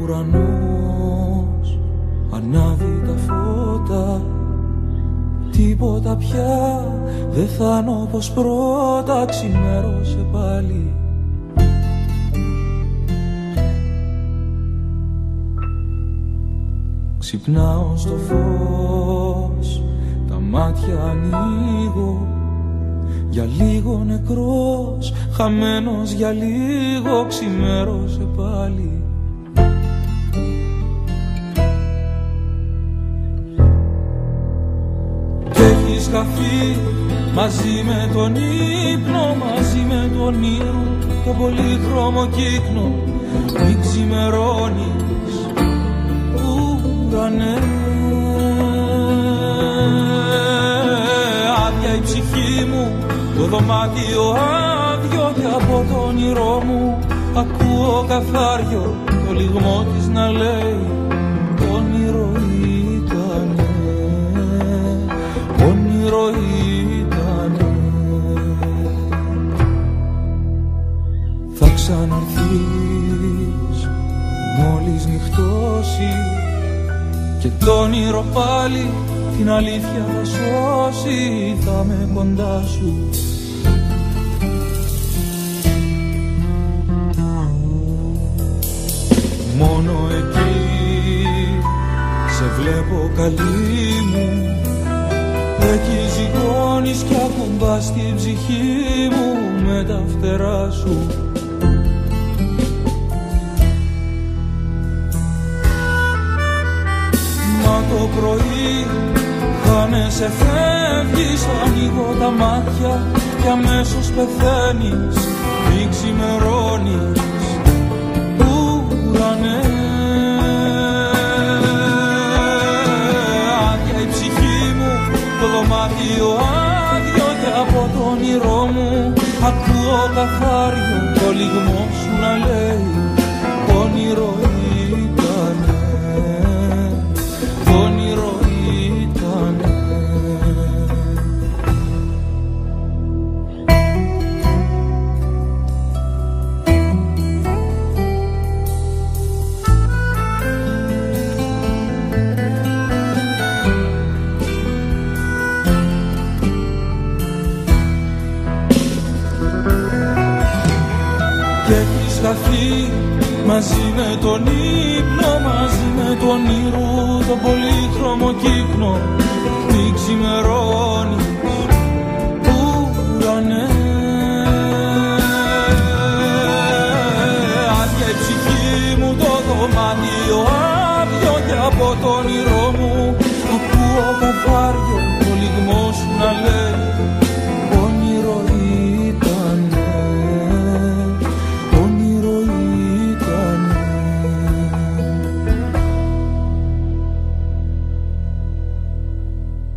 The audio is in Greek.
ουρανός ανάβει τα φώτα, τίποτα πια δεν θα είναι όπως πρώτα. Ξημέρωσε πάλι. Ξυπνάω στο φως, τα μάτια ανοίγω, για λίγο νεκρός, χαμένος για λίγο. Ξημέρωσε πάλι. Κι έχεις χαθεί μαζί με τον ύπνο, μαζί με τον ήρω, το πολύχρωμο κύκνο. Μην ξημερώνεις, ουρανέ. Άδεια η ψυχή μου, το δωμάτιο άδειο, και από το όνειρό μου ακούω καθάριο το λυγμό της να λέει όνειρο ήτανε, όνειρο ήτανε. Θα ξαναρθείς μόλις νυχτώσει, και το όνειρο πάλι την αλήθεια θα σώσει. Θα με κοντά σου. Μόνο εκεί σε βλέπω καλή μου, εκεί ζυγώνεις κι ακουμπάς την ψυχή μου με τα φτερά σου. Μα το πρωί χάνεσαι, φεύγεις, ανοίγω τα μάτια και αμέσως πεθαίνεις. Μην ξημερώνεις, ουρανέ. Άδεια η ψυχή μου, το δωμάτιο άδειο, και από το όνειρό μου ακούω καθάριο το λυγμό σου να λέει όνειρο ήτανε, όνειρο ήτανε. Και έχεις χαθεί μαζί με τον ύπνο, μαζί με τον ήρω, το πολύχρωμο κύκνο. Μην ξημερώνεις, ουρανέ. Άδεια η ψυχή μου, το δωμάτιο άδειο, και από το όνειρο